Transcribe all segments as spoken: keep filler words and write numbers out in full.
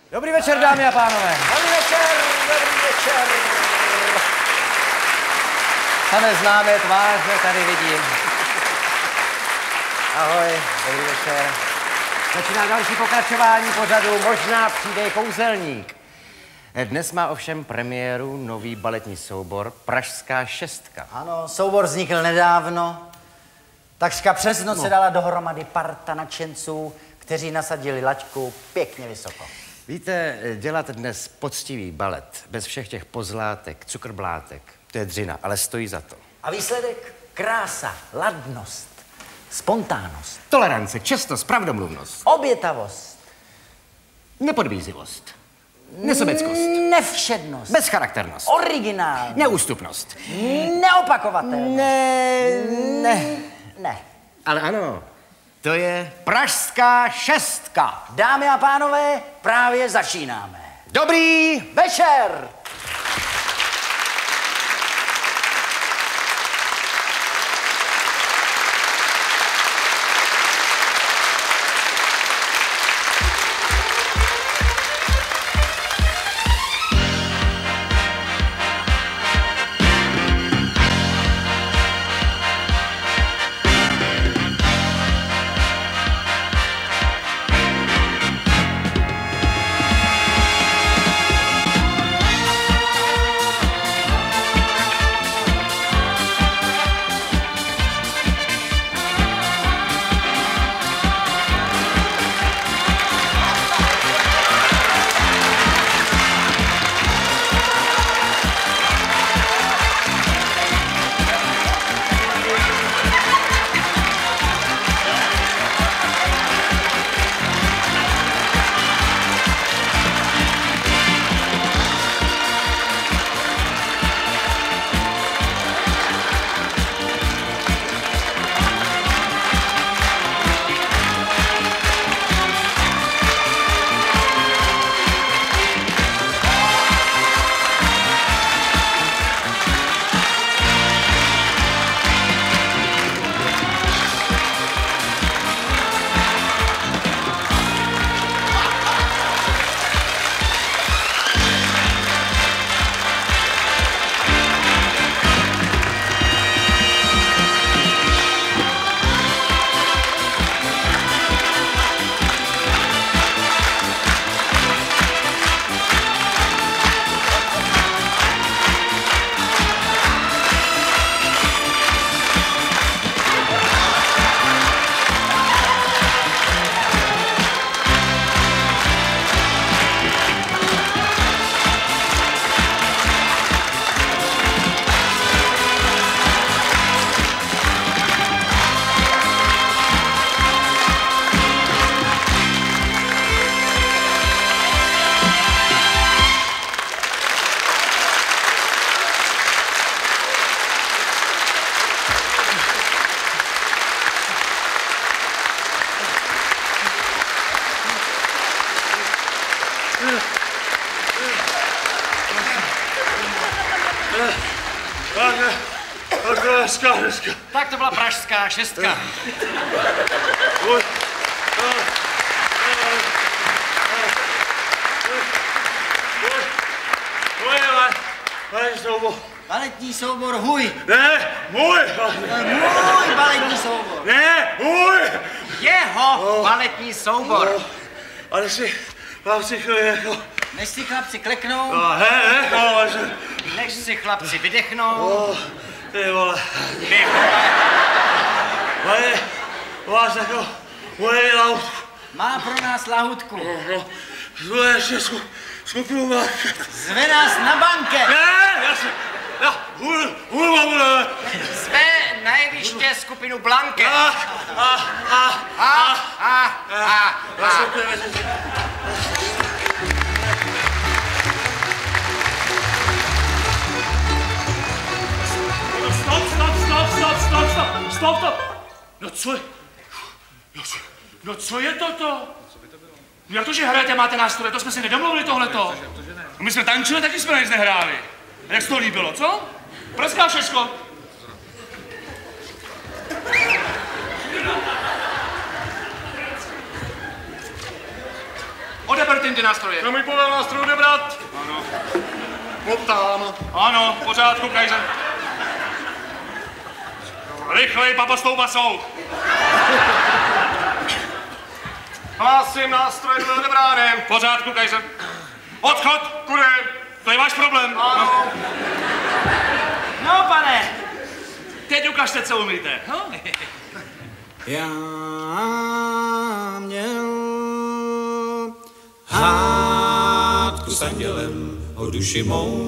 Dobrý večer, dámy a pánové. Dobrý večer, dobrý večer. Samé známé tváře tady vidím. Ahoj, dobrý večer. Začíná další pokračování pořadu Možná přijde kouzelník. Dnes má ovšem premiéru nový baletní soubor Pražská šestka. Ano, soubor vznikl nedávno. Takřka přes noc no. se dala dohromady parta nadšenců, kteří nasadili laťku pěkně vysoko. Víte, dělat dnes poctivý balet, bez všech těch pozlátek, cukrblátek, to je dřina, ale stojí za to. A výsledek? Krása, ladnost, spontánnost. Tolerance, čestnost, pravdomluvnost. Obětavost. Nepodbízivost. Nesobeckost. Nevšednost. Bezcharakternost. Originál. Neústupnost. Neopakovatelnost. Ne, ne. Ne. Ale ano, to je Pražská šestka. Dámy a pánové, právě začínáme. Dobrý večer. Tak to byla Pražská šestka. Baletní soubor Huj. Ne, můj. Můj baletní soubor. Ne, můj. Jeho baletní soubor. No, ale si, mám si chvíli jako... Než si chlapci kleknou. No, he, he, no, že... Než si chlapci vydechnou. No, ty vole. Ty vole. Pane, máš jako moje lautku. Má pro nás lahutku. No, no, ještě skupinu má. Zve nás na banket. Ne, já se, já, hůl, hůl mám, ne. Zve na jeviště skupinu Blanket. A, a, a, A, a, a, já a. se úplně Stop, stop, stop, stop, stop, stop, stop, stop. No co je? No co, no co je toto? Jak to, že hrajete, máte nástroje, to jsme si nedomluvili tohleto. No my jsme tančili, taky jsme nic nehráli. Jak se to líbilo, co? Pražská šestko. Odeber Martin, ty nástroje. No můj povel nástroj odebrat. Ano. Poptám. Ano, v pořádku, Kajzer. Rychlej, papa, s tou basou. Hlásím, nástroj byl odebrány. V pořádku, Kajzer. Odchod. Kudy? To je váš problém. Ano. No, pane. Teď ukažte, co umíte. No? Já měl hádku s andělem o duši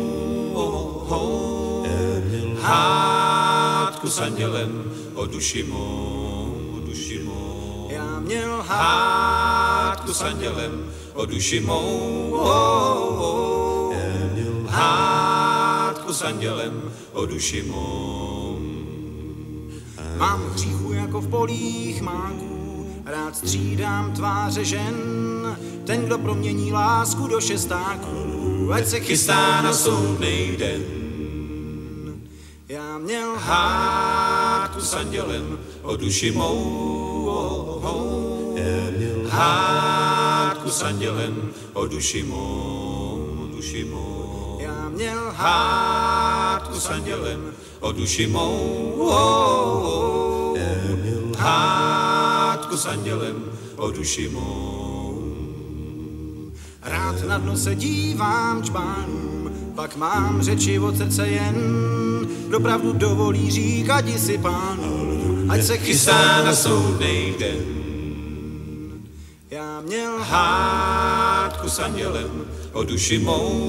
mou. Já měl hádku s andělem o duši mou, o duši mou. Já měl hádku s andělem o duši mou. Já měl hádku s andělem o duši mou. Mám hříchu jako v polích máků, rád střídám tváře žen. Ten, kdo promění lásku do šestáků, ať se chystá na soudnej den. Já měl hádku s andělem o duši mou. Já měl hádku s andělem o duši mou, o duši mou. Já měl hádku s andělem o duši mou. Já měl hádku s andělem o duši mou. Rád na dno se dívám čpánům, pak mám řeči od srdce jen, kdo pravdu dovolí říkat si pánům, ať se chystá na soudnej den. Já měl hádku s andělem o duši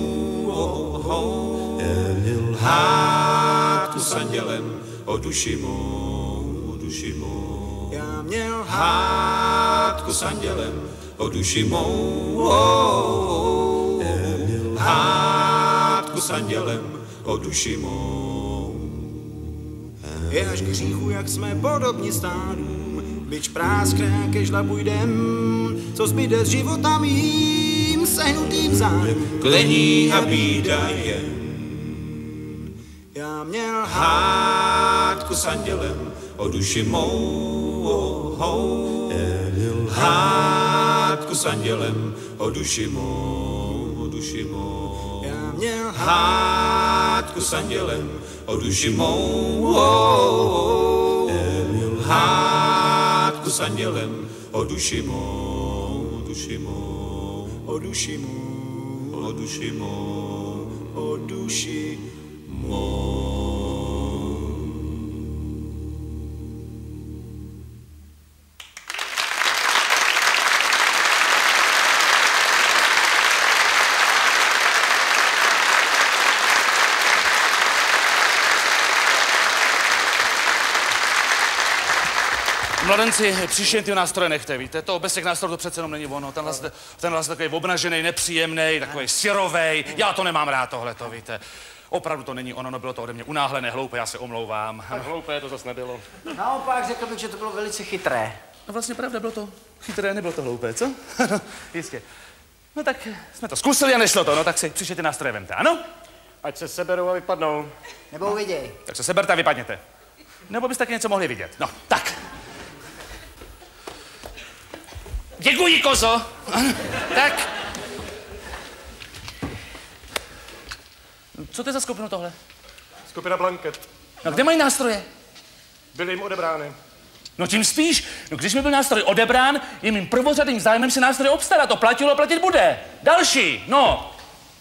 mou. Já měl hádku s andělem o duši mou, o duši mou. Já měl hádku s andělem o duši mou. Já měl hádku s andělem o duši mou. Je až k hříchu, jak jsme podobni stádům, byč práskne, kež labujdem, co zbyde z života mým sehnutým zádům. Klení a bída jen. Já měl hádku s andělem o duši mou. Já měl hádku s andělem o duši mou, o duši mou. Já měl hádku s andělem o duši mou. Já měl hádku s andělem o duši mou, o duši mou, o duši mou, o duši mou, o duši mou. Mladenci, příště ty nástroje nechte, víte, to bez těch nástrojů to přece jenom není ono. Tenhle, tenhle takový obnažený, nepříjemný, takový syrovej. Já to nemám rád tohleto, víte. Opravdu to není ono, no bylo to ode mě unáhlené, hloupé, já se omlouvám. Tak hloupé to zase nebylo. Naopak řekl bych, že to bylo velice chytré. No vlastně pravda, bylo to chytré, nebylo to hloupé, co? Jistě. No tak jsme to zkusili a nešlo to, no tak si příště ty nástroje vemte, ano? Ať se seberou a vypadnou. Nebo uviděj. Tak se seberte a vypadněte. Nebo byste taky něco mohli vidět. No, tak. Děkuji, kozo. Tak. Co to je za skupinu tohle? Skupina Blanket. No, kde mají nástroje? Byly jim odebrány. No tím spíš, no když mi byl nástroj odebrán, je mým prvořadým zájmem si nástroj obstarat. To platilo a platit bude. Další, no.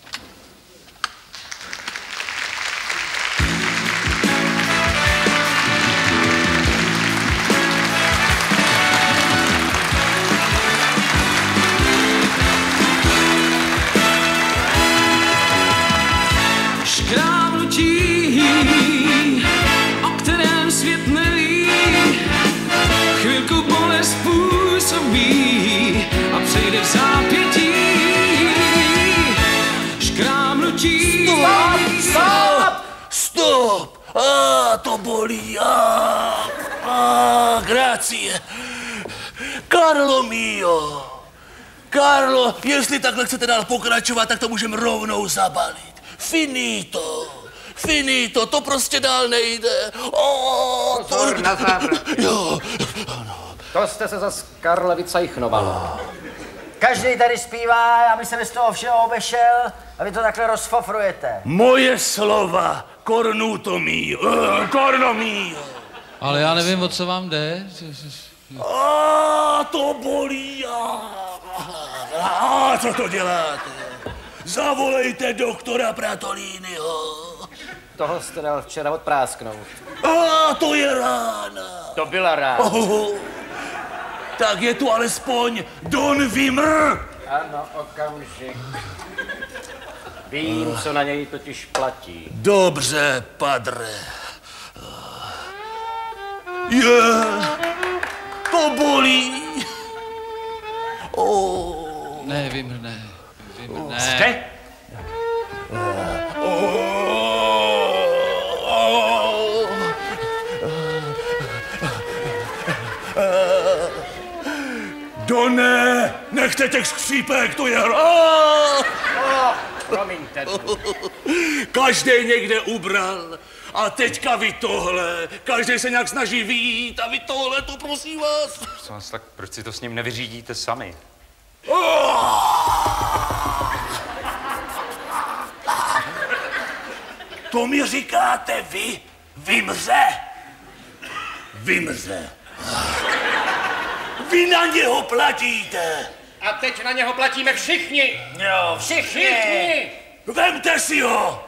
Škrábnutí, o kterém svět neví, chvilku bolest působí a přejde v zápětí. Škrábnutí. Stop! Stop! Stop! A to bolí. A, a grazie. Carlo mio. Carlo, jestli takhle chcete dál pokračovat, tak to můžeme rovnou zabalit. Finito, finito, to prostě dál nejde. O, Pozor, to... na zábradlí. Jo, ano. To jste se zas Karle vycajchnoval. Každý tady zpívá, aby se bez toho všeho obešel a vy to takhle rozfofrujete. Moje slova, kornuto mý, uh, korno mý. Ale já nevím, o co vám jde. A to bolí. A co to děláte? Zavolejte doktora Pratolínyho. Toho jste dal včera odprásknout. A to je rána. To byla rána. Oh, tak je tu alespoň Don Vimr. Ano, okamžik. Vím, co na něj totiž platí. Dobře, padre. Je, to bolí. Oh. Ne, Vimr, ne. Vimr, ne. Jste? Doné, nechte těch skřípek, to je hra. Oh, promiňte. Každý někde ubral. A teďka vy tohle. Každý se nějak snaží vyjít a vy tohle, to prosím vás. Tak proč si to s ním nevyřídíte sami? To mi říkáte vy? Vymře? Vymře. Vy na něho platíte. A teď na něho platíme všichni. Jo, všichni. Všichni. Vemte si ho.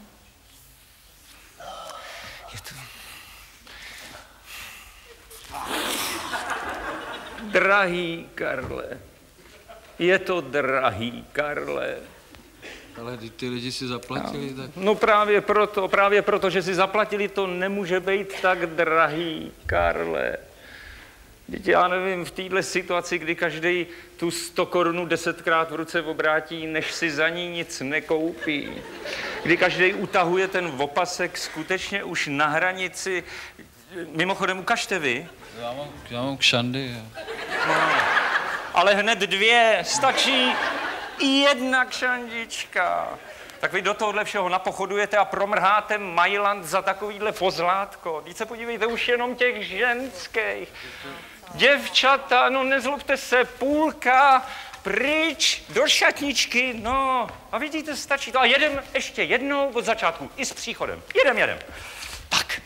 Drahý Karle, je to drahý, Karle. Ale ty, ty lidi si zaplatili, tak... No právě proto, právě proto, že si zaplatili, to nemůže být tak drahý, Karle. Teď já nevím, v téhle situaci, kdy každý tu sto korun desetkrát v ruce obrátí, než si za ní nic nekoupí. Kdy každý utahuje ten opasek skutečně už na hranici. Mimochodem, ukažte vy. Já mám, já mám kšandy. No, ale hned dvě, stačí jedna kšandička. Tak vy do tohohle všeho napochodujete a promrháte Mailand za takovýhle pozlátko. Teď se podívejte, už jenom těch ženských. Děvčata, no nezlobte se, půlka, pryč, do šatničky, no. A vidíte, stačí to. A jedem ještě jednou od začátku, i s příchodem. Jedem, jedem. Tak.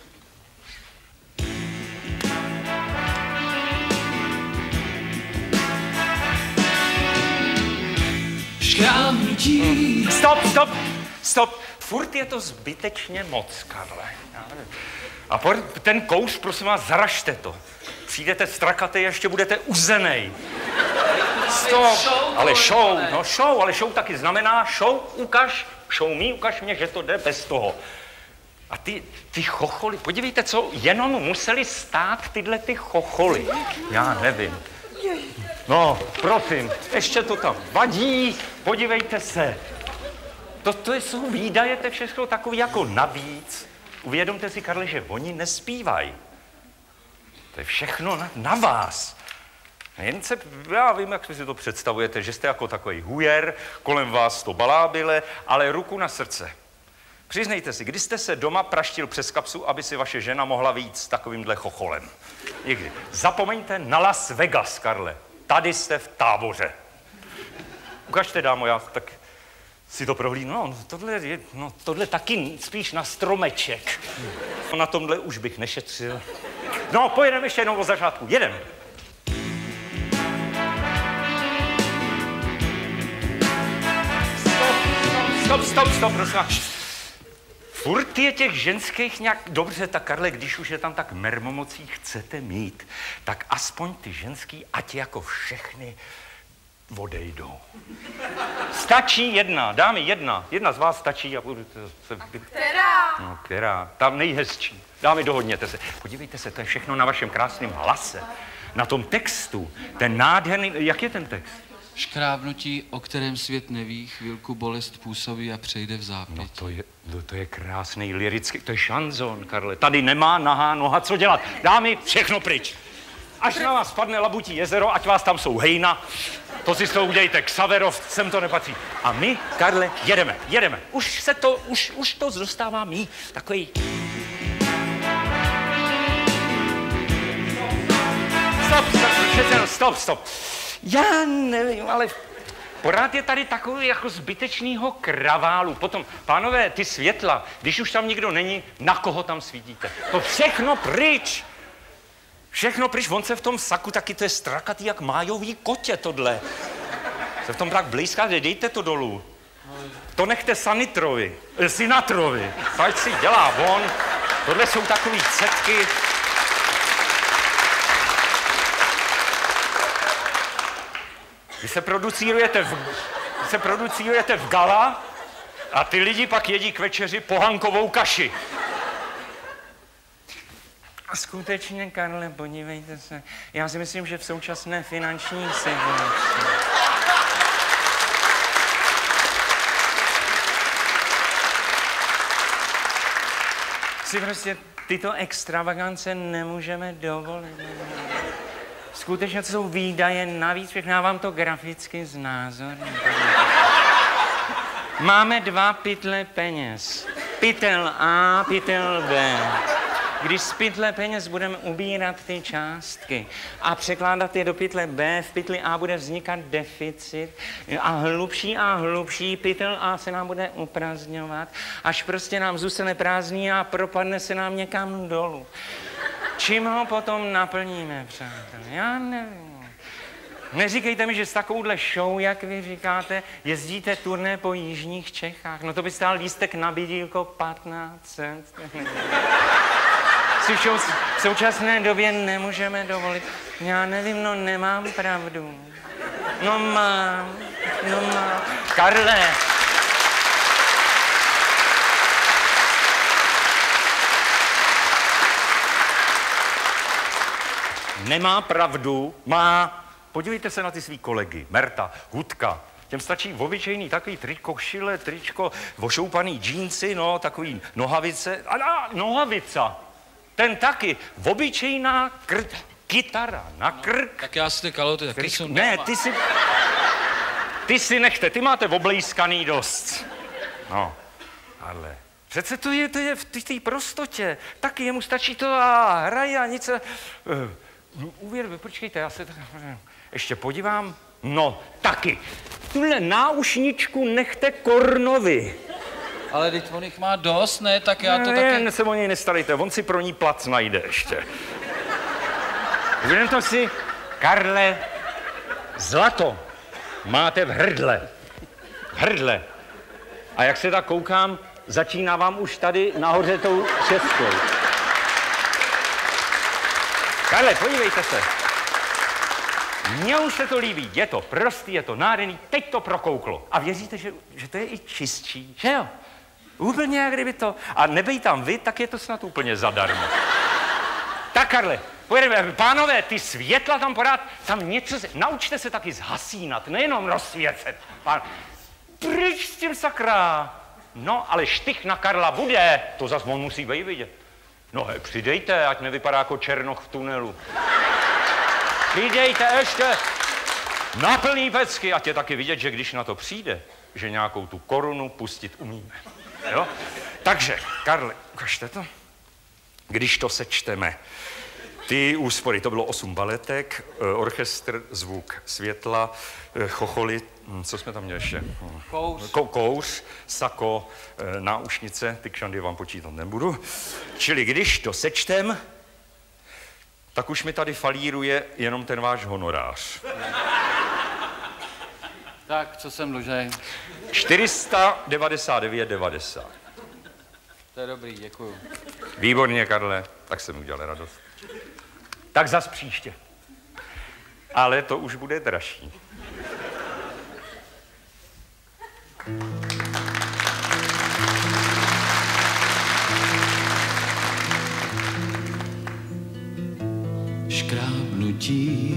Škrábnutí. Stop, stop, stop. Furt je to zbytečně moc, Karle. A ten kous, prosím vás, zaražte to. Přijdete strakatý, ještě budete uzenej. Stop. Ale show, no show, ale show taky znamená show, ukaž, show mi, ukaž mě, že to jde bez toho. A ty, ty chocholy, podívejte, co jenom museli stát tyhle ty chocholy. Já nevím. No, prosím, ještě to tam vadí, podívejte se. To, to jsou výdaje, to je všechno takový jako navíc. Uvědomte si, Karle, že oni nespívají. To je všechno na, na vás. Jen se, já vím, jak si to představujete, že jste jako takový hujer, kolem vás to balábile, ale ruku na srdce. Přiznejte si, kdy jste se doma praštil přes kapsu, aby si vaše žena mohla vyjít s takovýmhle chocholem? Nikdy. Zapomeňte na Las Vegas, Karle. Tady jste v táboře. Ukažte, dámo, já tak si to prohlídnu. No, tohle, je, no, tohle taky spíš na stromeček. No, na tomhle už bych nešetřil. No, pojedeme ještě jednou od začátku. Jedem. Stop, stop, stop, stop, prosím vás. Furt je těch ženských nějak... Dobře, tak Karle, když už je tam tak mermomocí chcete mít, tak aspoň ty ženský, ať jako všechny, odejdou. Stačí jedna, dámy, jedna. Jedna z vás stačí a budu... Se... Která? No, která? Tam nejhezčí. Dámy, dohodněte se. Podívejte se, to je všechno na vašem krásném hlase. Na tom textu. Ten nádherný... Jak je ten text? Škrábnutí, o kterém svět neví, chvilku bolest působí a přejde v zápětí. No to je, no to je krásný lyrický, to je šanzon, Karle. Tady nemá nahá noha co dělat. Dámy, všechno pryč. Až na vás spadne Labutí jezero, ať vás tam jsou hejna, to si s toho udějte, Ksaverov, sem to nepatří. A my, Karle, jedeme, jedeme. Už se to, už, už to dostává mý, takový... Stop, stop, stop, stop. Já nevím, ale pořád je tady takový jako zbytečnýho kraválu. Potom, pánové, ty světla, když už tam nikdo není, na koho tam svítíte? To všechno pryč. Všechno pryč, on se v tom saku taky, to je strakatý jak májový kotě tohle. Se v tom tak blízká, dejte to dolů. To nechte Sanitrovi, eh, Sinatrovi, ať si dělá on. Tohle jsou takový cetky. Vy se producírujete v, vy se producírujete v gala a ty lidi pak jedí k večeři pohankovou kaši. A skutečně, Karle, podívejte se, já si myslím, že v současné finanční situaci si prostě tyto extravagance nemůžeme dovolit. Skutečně to jsou výdaje navíc, všechno já vám to graficky znázorním. Máme dva pytle peněz. Pytel A, pytel B. Když z pytle peněz budeme ubírat ty částky a překládat je do pytle B, v pytli A bude vznikat deficit a hlubší a hlubší pytel A se nám bude uprazňovat, až prostě nám zůstane prázdný a propadne se nám někam dolů. Čím ho potom naplníme, přátelé? Já nevím. Neříkejte mi, že s takovouhle show, jak vy říkáte, jezdíte turné po jižních Čechách. No to by stál lístek na bydílko patnáct set. Si v současné době nemůžeme dovolit. Já nevím, no nemám pravdu. No mám, no mám. Karle. Nemá pravdu, má. Podívejte se na ty svý kolegy. Merta, Hudka. Těm stačí obyčejný takový tričko, košile, tričko, ošoupaný džínsy, no, takový nohavice. A, a nohavica. Ten taky. Obyčejná kr... kytara na krk. Tak já si ty kaloty taky Kryč... jsou... Ne, ty si... Ty si nechte, ty máte oblejskaný dost. No, ale... Přece to je, to je v té prostotě. Taky jemu stačí to a hraje a nic. Uh, uvěř, počkejte, já se tak ještě podívám. No, taky. Tuhle náušničku nechte Kornovi. Ale teď on jich má dost, ne? Tak já to ne, taky... Jen se o něj nestarejte, on si pro ní plac najde ještě. Uvědomte si, Karle, zlato máte v hrdle. V hrdle. A jak se tak koukám, začíná vám už tady nahoře tou šestkou. Karle, podívejte se. Mně už se to líbí, je to prostý, je to nádherný, teď to prokouklo. A věříte, že, že to je i čistší, že jo? Úplně jak kdyby to... A nebej tam vy, tak je to snad úplně zadarmo. Tak, Karle, pojedeme, pánové, ty světla tam pořád, tam něco se... Naučte se taky zhasínat, nejenom rozsvěcet. Pán... Pryč s tím, sakra. No, ale štych na Karla bude, to zas on musí být vidět. No, he, přidejte, ať nevypadá jako černoch v tunelu. Přidejte ještě na plný pecky, ať je taky vidět, že když na to přijde, že nějakou tu korunu pustit umíme. Jo? Takže, Karle, ukažte to. Když to sečteme, ty úspory, to bylo osm baletek, orchestr, zvuk světla, chocholy, co jsme tam měli ještě? Kouř. Ko, kouř, sako, náušnice, ty kšandy vám počítat nebudu. Čili když to sečtem, tak už mi tady falíruje jenom ten váš honorář. Tak, co jsem dlužej? čtyři sta devadesát devět devadesát. To je dobrý, děkuju. Výborně, Karle, tak jsem udělal radost. Tak zas příště. Ale to už bude dražší. Škrábnutí,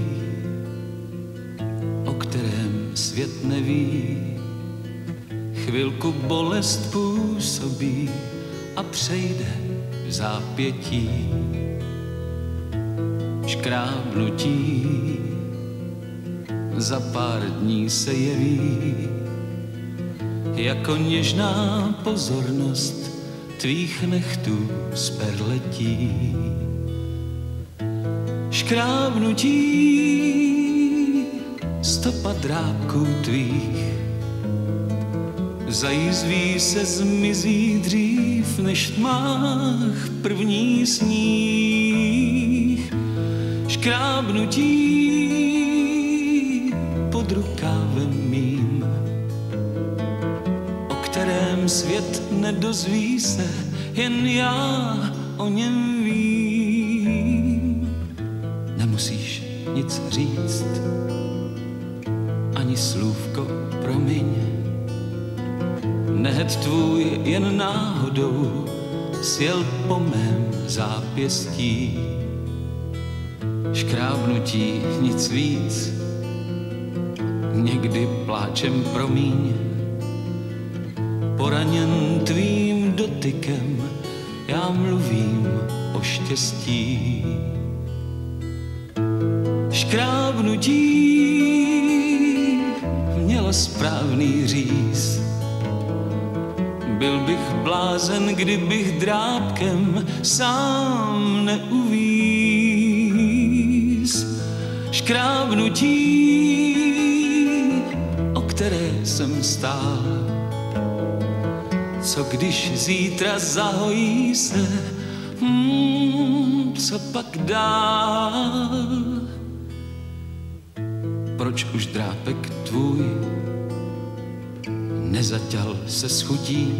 o kterém svět neví, chvilku bolest působí a přejde v zápětí. Škrábnutí za pár dní se jeví jako něžná pozornost tvých nechtů z perletí. Škrábnutí stopa drápků tvých. Zajizví se zmizí dřív, než tmách první sníh. Škrábnutí pod rukávem mým, o kterém svět nedozví se, jen já o něm vím. Nemusíš nic říct, ani slůvko promiň. Nehet tvůj jen náhodou sjel po mém zápěstí. Škrábnutí, nic víc, někdy pláčem promíň. Poraněn tvým dotykem, já mluvím o štěstí. Škrábnutí mělo správný říz. Byl bych blázen, kdybych drápkem sám neuvíz. Škrábnutí, o které jsem stál. Co když zítra zahojí se, hmm, co pak dál? Proč už drápek tvůj nezaťal se schutí?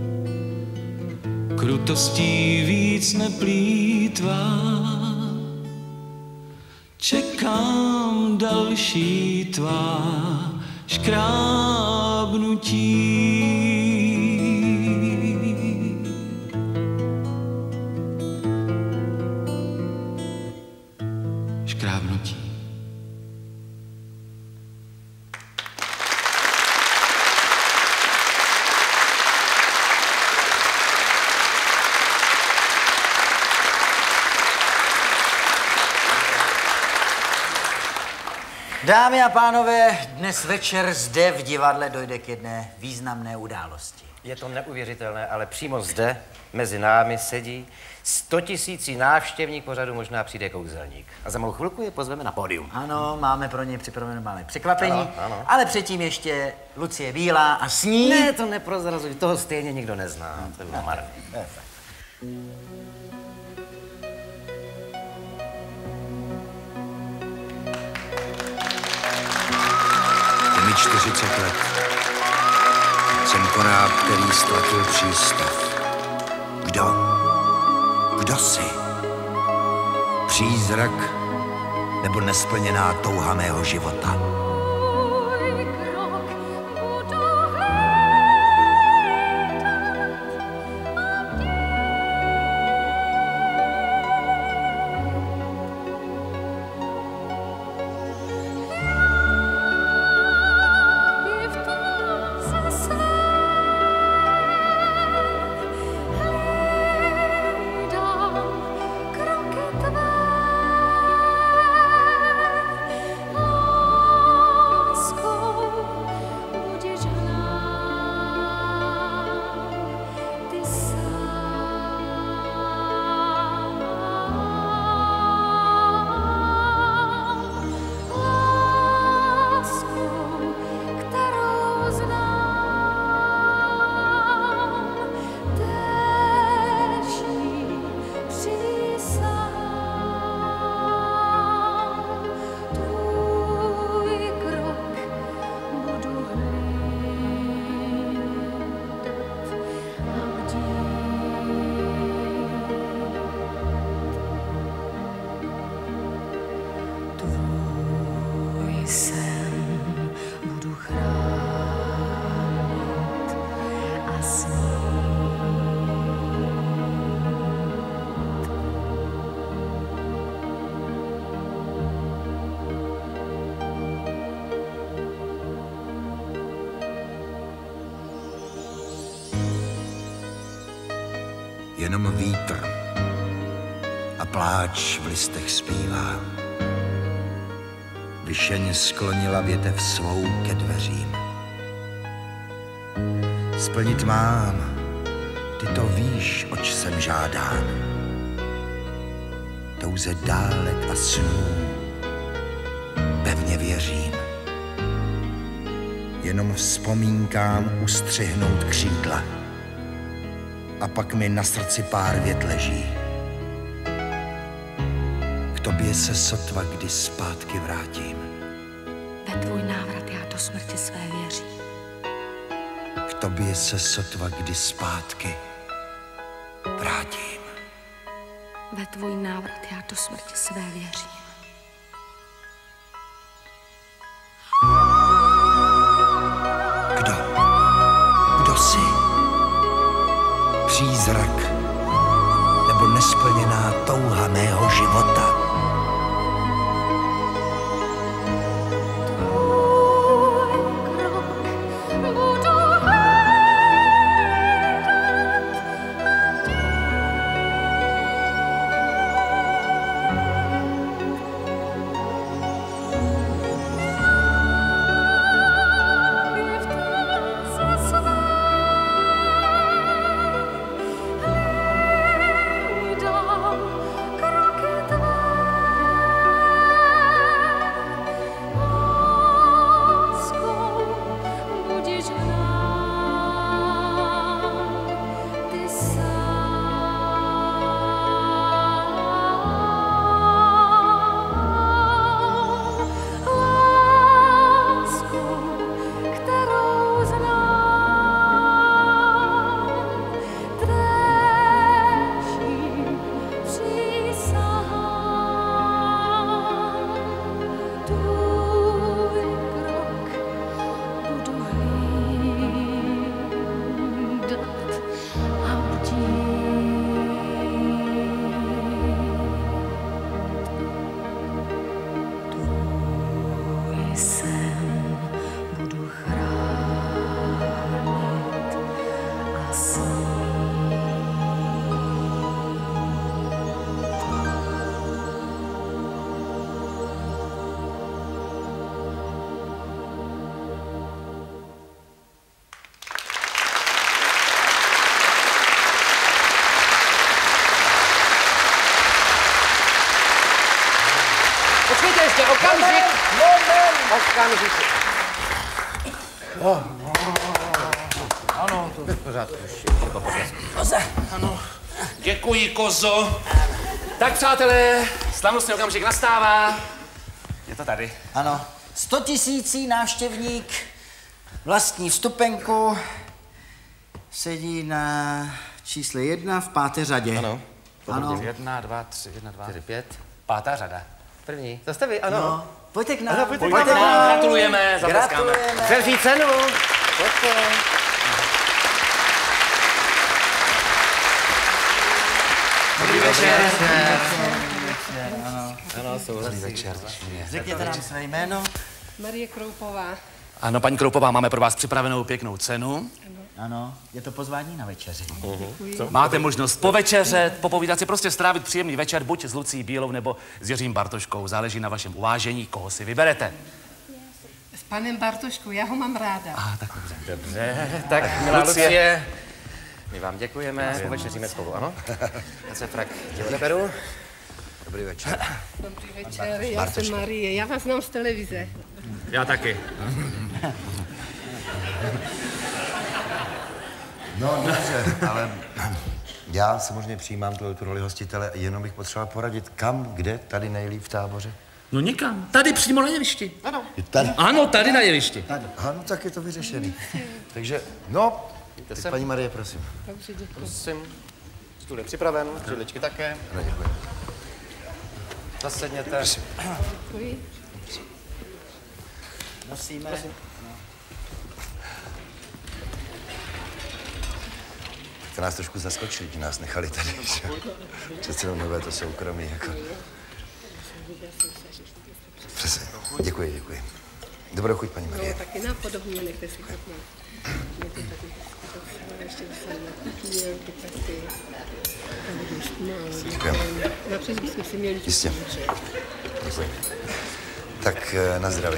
Krutostí víc neplýtvá. Čekám další tvá škrábnutí. Škrábnutí. Dámy a pánové, dnes večer zde v divadle dojde k jedné významné události. Je to neuvěřitelné, ale přímo zde mezi námi sedí stotisící návštěvník pořadu Možná přijde kouzelník. A za malou chvilku je pozveme na pódium. Ano, máme pro ně připravené malé překvapení, Ano, ano. ale předtím ještě Lucie Bílá a s ní... Ne, to neprozrazuj, toho stejně nikdo nezná. To bylo marné. Je mi čtyřicet let. Jsem koráb, který ztratil přístav. Kdo? Kdo jsi? Přízrak nebo nesplněná touha mého života? Jenom vítr a pláč v listech zpívá. Vyšeň sklonila větev svou ke dveřím. Splnit mám, ty to víš, oč jsem žádán. Touze dálek a snů pevně věřím. jenom vzpomínkám ustřihnout křídla. A pak mi na srdci pár vět leží. K tobě se sotva kdy zpátky vrátím. Ve tvůj návrat já do smrti své věřím. K tobě se sotva kdy zpátky vrátím. Ve tvůj návrat já do smrti své věřím. Kdo? Kdo jsi? Přízrak nebo nesplněná touha mého života? Počkejte ještě, okamžik! Okamžik! Oh. Ano, to je v pořádku. Koze. Ano. Děkuji, kozo. Tak, přátelé, slavnostný okamžik nastává. Je to tady. Ano. Stotisící návštěvník, vlastní vstupenku, sedí na čísle jedna v páté řadě. Ano. Ano. Jedna, dva, tři, jedna, dva, čtyři, pět. Pátá řada. První. To jste vy, ano. No. Pojďte k nám. Ano, pojďte, pojďte k nám. Gratulujeme, zatleskáme. Gratulujeme. Selfie cenu. Pojďte. Dobrý večer. Ano. Ano, souhlasí. Dobrý večer. Řekněte nám své jméno. Marie Kroupová. Ano, paní Kroupová, máme pro vás připravenou pěknou cenu. Ano, je to pozvání na večeři. Uh-huh. Máte možnost povečeřet, popovídat si, prostě strávit příjemný večer, buď s Lucí Bílou nebo s Jiřím Bartoškou. Záleží na vašem uvážení, koho si vyberete. S panem Bartoškou, já ho mám ráda. Ah, tak dobře. Dobře, tak milá Lucie. Lucie, my vám děkujeme, povečeříme spolu, ano? Já se frak odeberu. Dobrý večer. Dobrý večer, já jsem Marie, já vás znám z televize. Já taky. No, dobře, ale já samozřejmě přijímám tu, tu roli hostitele, jenom bych potřeboval poradit, kam, kde, tady nejlíp v Táboře. No nikam, tady přímo na jevišti. Ano. Tady? Ano, tady na jevišti. Tady. Ano, tak je to vyřešený. Takže, no, tak paní Marie, prosím. Dobře, děkuji. Prosím, stůl je připraven, židličky také. Ano, děkuji. Zasedněte. Děkuji. Nosíme. To nás trošku zaskočili, že nás nechali tady. Přece jenom nové to soukromí, jako. Přesně. Děkuji, děkuji. Dobrou chuť, paní Marie. No, taky nápodobně, nechte si chutnat. Je to tady ještě dostali na kuchyně, ty pasty. Děkujeme. Napřed bychom si měli Jistě. Děkuji. Tak na zdraví.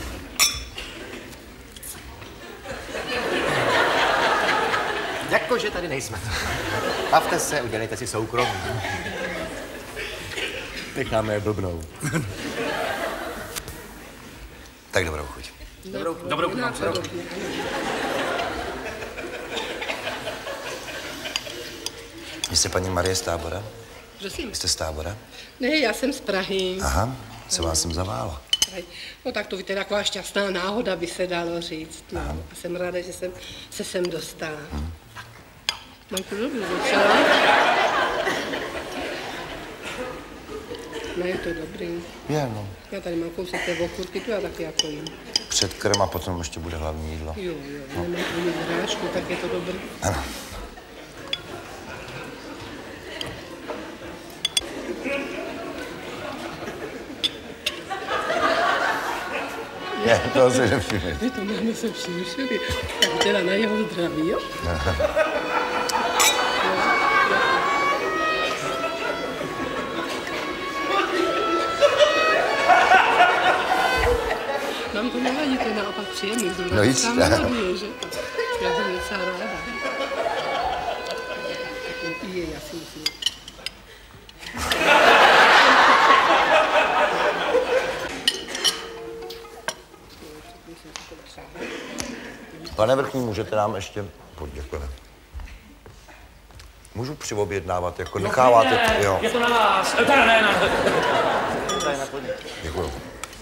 Jakože tady nejsme. Bavte se, udělejte si soukromí. Necháme je blbnout. Tak dobrou chuť. Dobrou, dobrou chuť. Vy jste paní Marie z Tábora? Prosím? Jste z Tábora? Ne, já jsem z Prahy. Aha, se vás jsem zavála. No tak to by teda taková šťastná náhoda, by se dalo říct. No, a jsem ráda, že jsem se sem dostala. Hmm. Mám to dobrý začala. No je to dobrý. Je, no. Já tady mám kousek té okurky, tu já taky jako jim. Předkrm a potom ještě bude hlavní jídlo. Jo, jo, no. Nemám tu mít hráčku, tak je to dobrý. Ano. Ne, to se nevšimli. My to máme se všimli. Tak teda na jeho zdraví, jo? Nám to nevadí, to je naopak příjemný. No jistě. Melodie, že? Já jsem docela ráda. Tak je, já si myslím. Pane vrchní, můžete nám ještě... Děkujeme. Můžu přiobjednávat, jako necháváte... Ne, jo. Je to na vás. Teda ne, na... Děkuju.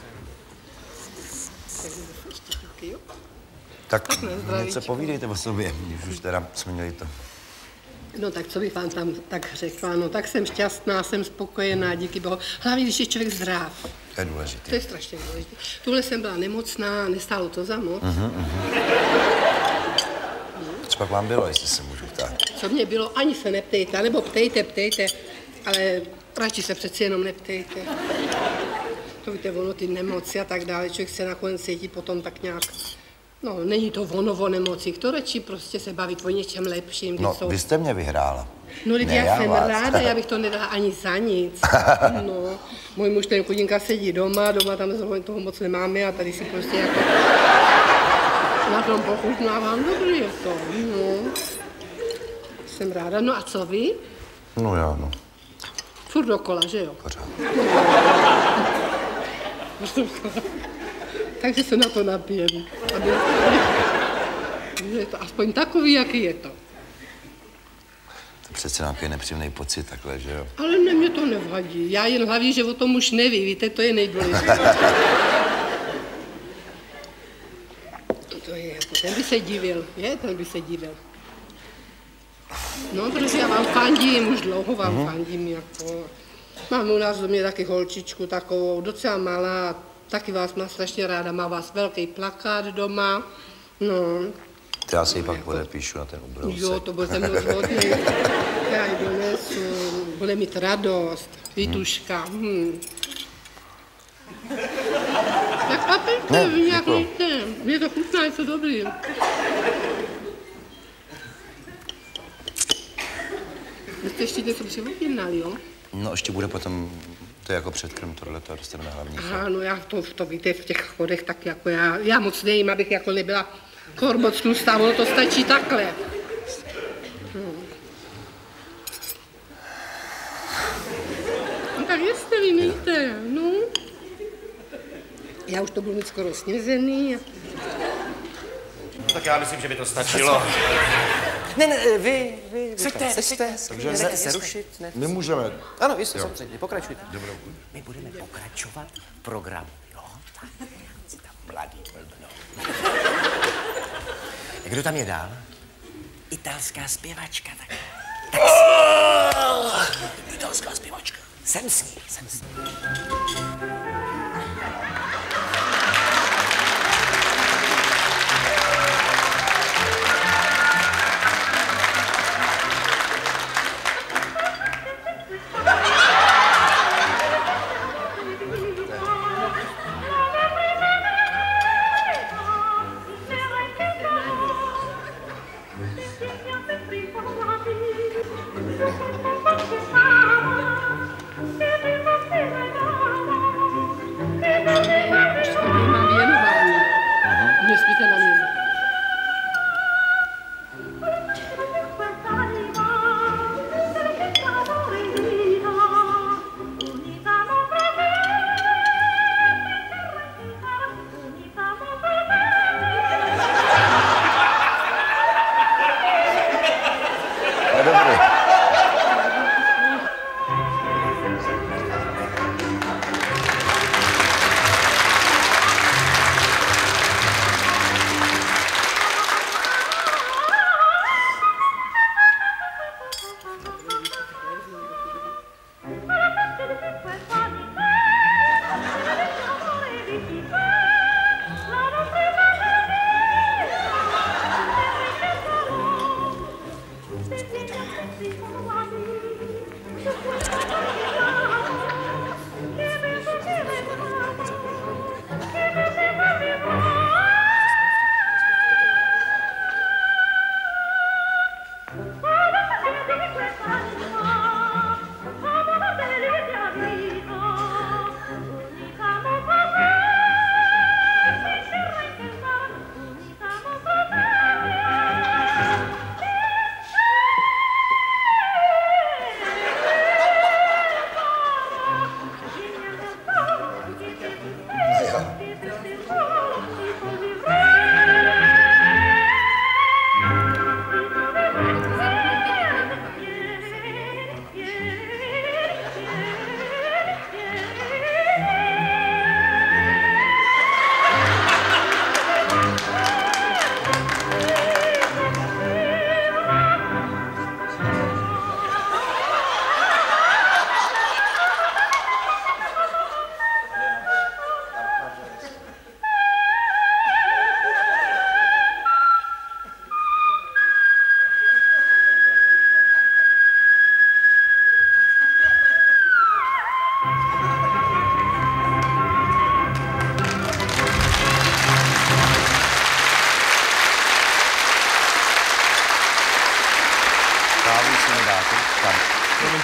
Tak něco povídejte o sobě, když už teda jsme měli to. No tak co bych vám tam tak řekla, no tak jsem šťastná, jsem spokojená, díky bohu. Hlavně, když je člověk zdrav. To je důležité. To je strašně důležité. Tuhle jsem byla nemocná, nestálo to za moc. Uh-huh, uh-huh. Co pak vám bylo, jestli se můžu ptát? Co mě bylo, ani se neptejte, nebo ptejte, ptejte, ale radši se přeci jenom neptejte. To víte, ono ty nemoci a tak dále, člověk se nakonec cítí potom tak nějak... No, není to ono o nemocích, to radši prostě se bavit o něčem lepším. No, jsou... vy jste mě vyhrála. No, lidi, ne, já, já jsem vás. ráda, já bych to nedala ani za nic. No, můj muž ten chudinka sedí doma, doma tam zrovna toho moc nemáme a tady si prostě jako na tom pochutnávám, dobrý je to, no. Jsem ráda, no a co vy? No já, no. Furt dokola, že jo? Pořád. Takže se na to napijem, aby je to aspoň takový, jaký je to. To přece nějaký nepříjemný pocit takhle, že jo? Ale ne, mě to nevadí. Já jen hlavně, že o tom už neví, víte, to je nejdůležitější. To je jako, ten by se divil, je, ten by se divil. No, protože já vám fandím, už dlouho vám mm-hmm. fandím, jako. Mám u nás do mě taky holčičku takovou, docela malá, taky vás má strašně ráda, má vás velký plakát doma, no. To já si ji pak podepíšu na ten ubrousek. Jo, to bude moc hodný. Já ji donesu, bude mít radost, Vítuška. Hmm. Tak papíte, vy nějak víte, mě to chutná, je to dobrý. Vy jste ještě něco přiobjednali, jo? No, ještě bude potom, to je jako předkrm, tohle to dostaneme hlavní. Aha, no já to, to víte, v těch chodech tak jako já, já moc nejím, abych jako nebyla kormoc tlustá, ono to stačí takhle. Hmm. No tak jestli vy nejte, no. Já už to budu mít skoro snězený. No, tak já myslím, že by to stačilo. Ne, ne, vy, vy, Seďte, seďte, Takže nechci ne, se rušit. Ne. My můžeme. Ano, jistě, Jo. samozřejmě, pokračujte. Dobrou. My budeme pokračovat v programu, jo? Tak, si tam mladý blbno. Kdo tam je dál? Italská zpěvačka, tak. tak si... Italská zpěvačka. Jsem s ní, jsem s ní.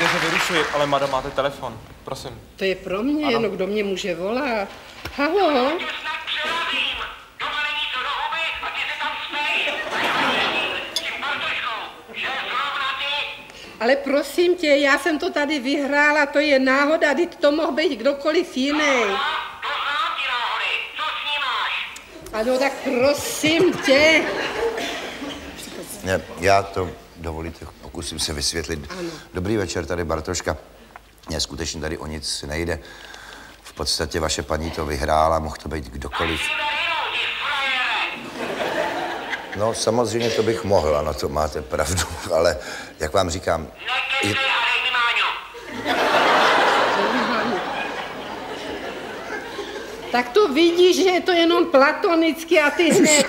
Promiňte, že vyrušuji, ale madam, máte telefon. Prosím. To je pro mě, no kdo mě může volat. Halo? Ale prosím tě, já jsem to tady vyhrála, to je náhoda, teď to mohl být kdokoliv jiný. Ano, tak prosím tě. Ne, já to dovolíte, pokusím se vysvětlit. Ano. Dobrý večer, tady Bartoška. Mně skutečně tady o nic nejde. V podstatě vaše paní to vyhrála, mohl to být kdokoliv. No, samozřejmě to bych mohl, ano, to máte pravdu, ale jak vám říkám... Je... Tak to vidíš, že je to jenom platonicky a ty hned...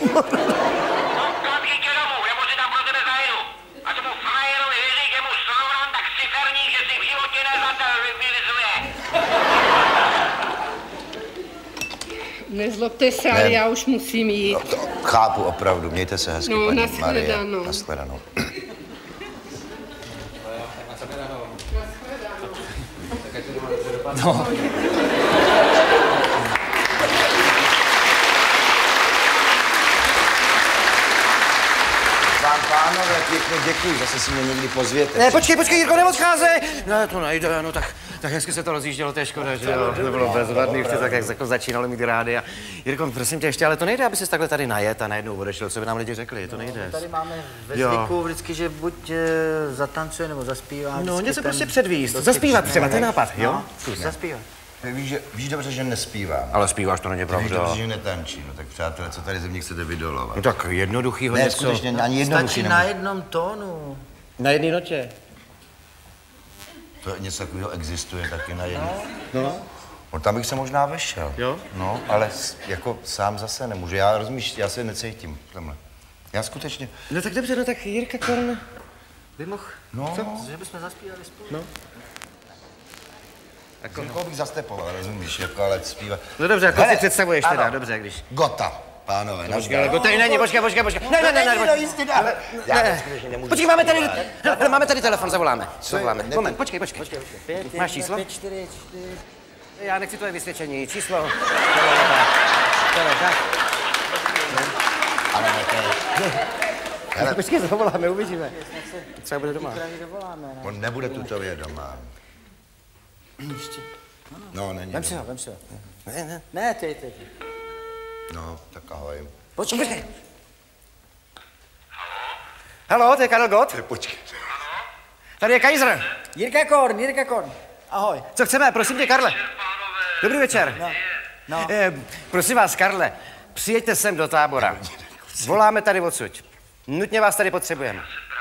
Nezlobte se, ale já už musím jít. No, to chápu, opravdu. Mějte se hezky, no, paní Marie. No, nashledanou. No. Vám, pánové, pěkně děkuji, zase si mě někdy pozvěte. Ne, počkej, počkej, Jirko, neodcházej! No, to nejde, no tak, tak hezky se to rozjíždělo, to je škoda, že jo, to bylo bezvadný, vždy tak, jak jako začínalo mít rádi. A Jirko, prosím tě, ještě, ale to nejde, aby ses takhle tady najet a najednou odešel, co by nám lidi řekli, to nejde. No, tady máme ve zvyku vždycky, že buď e, zatancuje nebo zaspívá. No, něco prostě předvíst, zaspívat třeba, ten nápad, jo? No, zaspívat. Víš, že, víš dobře, že nespívám. Ale zpíváš, to není pravda. Víš dobře, že netančí, no tak přátelé, co tady ze mě chcete vydolovat? No tak jednoduchýho ne, něco. skutečně ani jednoduchý Stačí na jednom tónu. Na jedné notě. To něco takového existuje taky na jednom. No. no. No tam bych se možná vešel. Jo? No, ale jako sám zase nemůžu. Já rozumíš, já se necítím tomhle. Já skutečně. No tak dobře, no tak Jirka Korn by mohl. No. Co? Že bychom zaspívali spolu. No. Jako někoho bych zastepoval, rozumíš, jako ale zpívat. No dobře, jako si představuješ teda, dobře, když... Gota, pánové. Počkej, ale Gota není, počkej, počkej, počkej. Ne, ne, ne, ne, no jistě dá. ne. Počkej, máme tady, hele, máme tady telefon, zavoláme. Zavoláme. Moment, počkej, počkej. počkej, počkej. Máš číslo? pět, čtyři, čtyři. Já nechci tvoje vysvědčení, číslo. Ale ne, to je... Počkej, zavoláme, uvidíme. Třeba bude doma. On nebude tutově doma. Ještě. No, není. Vem si ho, vem si ho. Ne, ne. Ne, ty, ty. No, tak ahoj. Počkej. Počkej. Halo, to je Karel Gott. Počkej. Tady je Kaiser. Jirka Korn, Jirka Korn. Ahoj. Co chceme, prosím tě, Karle. Dobrý večer. No. No. Eh, prosím vás, Karle, přijeďte sem do Tábora. Voláme tady odsud. Nutně vás tady potřebujeme.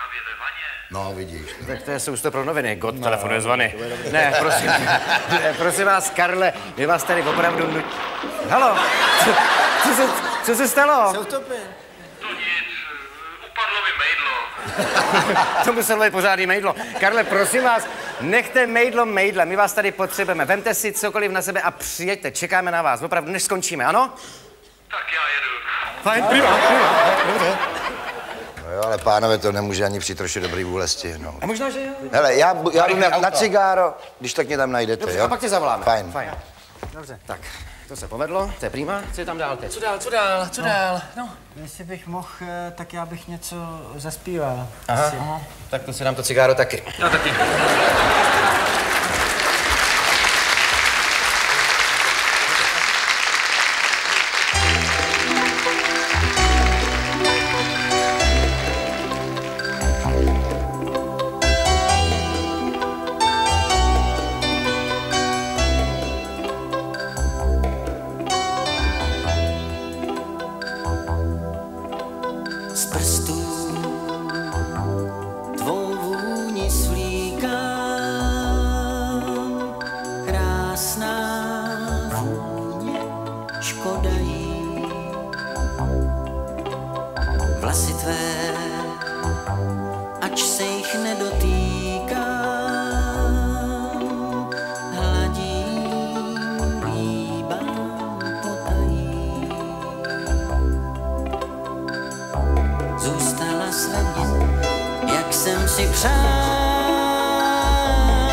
No, vidíš. No. Tak to je sousto pro noviny. God no, telefonuje zvony. Ne, prosím, ne, prosím vás, Karle, my vás tady opravdu nut... Halo, co, co, se, co se stalo? Se utopil. To nic, upadlo mi mejdlo. To muselo být pořádný mejdlo. Karle, prosím vás, nechte mejdlo mejdle, my vás tady potřebujeme. Vemte si cokoliv na sebe a přijeďte, čekáme na vás, opravdu, než skončíme, ano? Tak já jedu. Fajn, prima, prima, dobře. No jo, ale pánové, to nemůže ani při troši dobrý vůle stihnout. A možná, že jo? Hele, já, já jdu na, na cigáro, když tak mě tam najdete, dobře, jo? a pak tě zavoláme. Fajn. Fajn. Dobře. Tak, to se povedlo, to je prima. Co je tam dál teď? Co dál, co dál, co no. dál? No. Jestli bych mohl, tak já bych něco zaspíval. Aha, aha. Tak to si dám to cigáro taky. Já taky. Zůstala jsem, jak jsem si přál.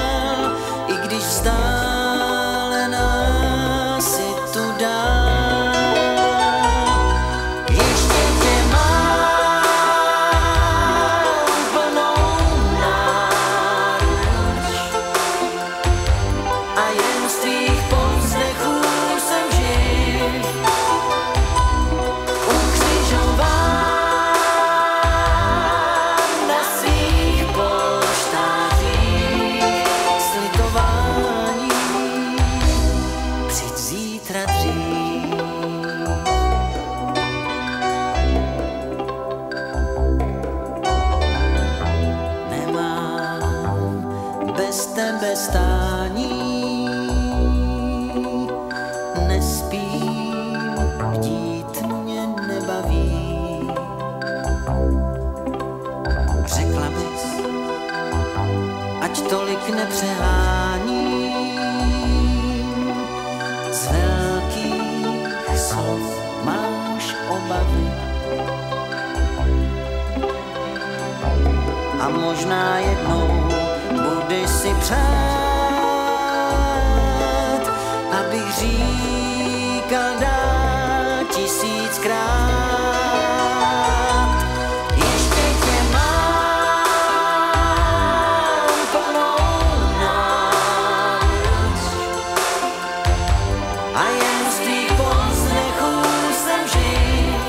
tolik nepřeháním, z velkých slov máš obavy. A možná jednou budeš si přát, abych říkal dál tisíckrát. Ještě tě mám plnou náruč a jen z tvých povzdechů jsem živ.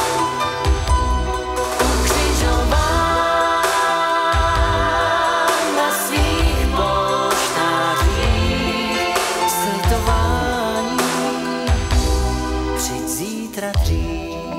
Ukřižován na svých polštářích, slitování přijď zítra dřív.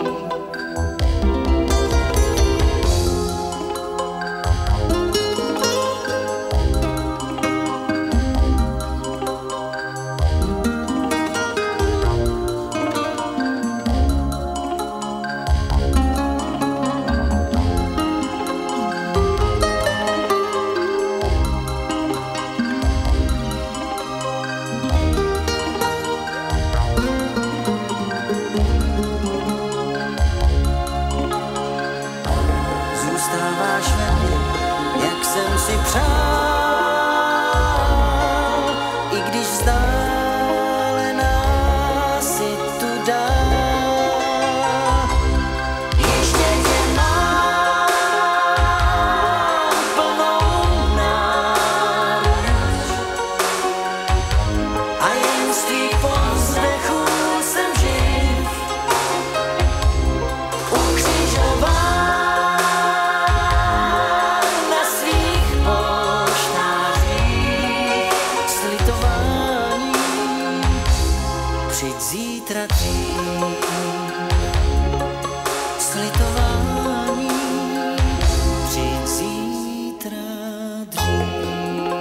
Zůstáváš ve mně, jak jsem si přál, i když vzdálená si tu dál. Ještě tě mám plnou náruč a jen z tvých povzdechů jsem živ. Ukřižován na svých polštářích, slitování přijď zítra dřív. Slitování přijď zítra dřív.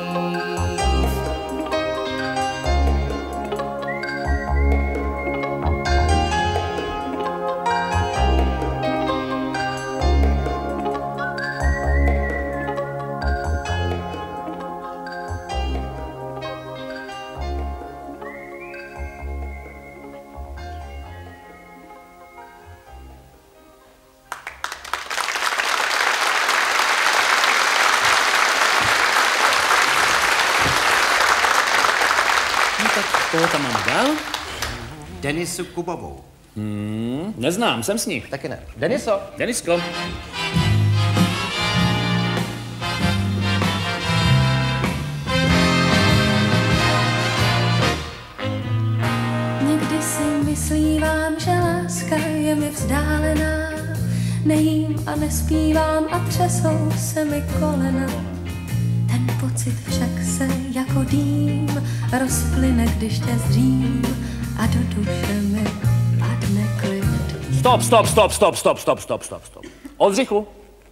No tak koho tam mám dál? Denisu Kubovou. Hmm, neznám, jsem s ní. Taky ne. Deniso. Denisko. Někdy si myslívám, že láska je mi vzdálená. Nejím a nespívám a třesou se mi kolena. Ten pocit však se jako dým rozplyne, když tě zřím a do duše mi padne klid. Stop, stop, stop, stop, stop, stop, stop, stop, stop. Oldřichu.